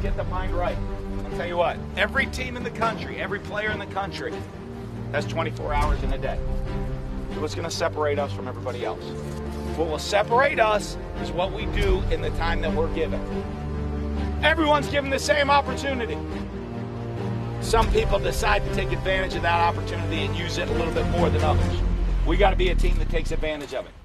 get the mind right. I'll tell you what, every team in the country, every player in the country has 24 hours in a day. So what's going to separate us from everybody else? What will separate us is what we do in the time that we're given. Everyone's given the same opportunity. Some people decide to take advantage of that opportunity and use it a little bit more than others. We got to be a team that takes advantage of it.